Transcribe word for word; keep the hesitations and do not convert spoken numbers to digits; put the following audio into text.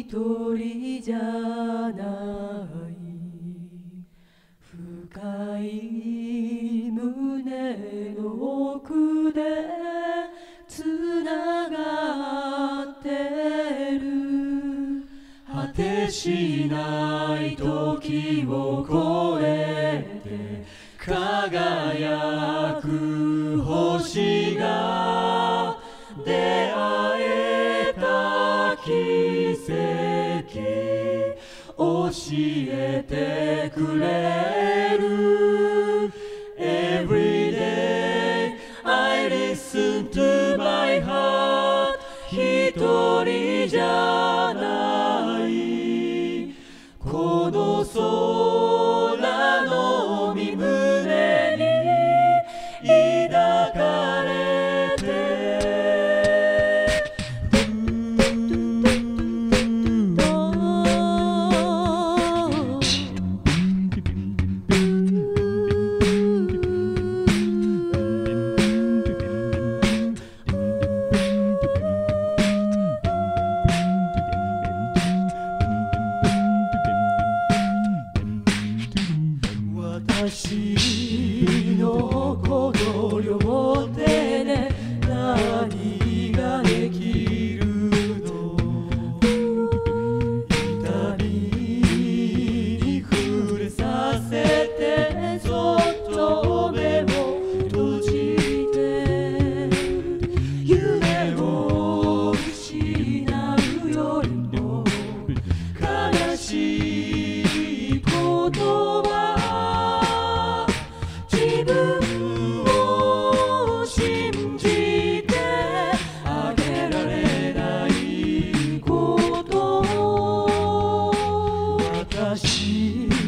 一人じゃない深い胸の奥でつながってる果てしない時を越えて輝く星が出会えた奇跡教えてくれる Every day I listen to my heart 一人じゃないこの空の海胸に抱かれて私のこの両手で何ができるの痛みに触れさせてそっと目を閉じて夢を失うよりも悲しいことは自分を信じてあげられないこと私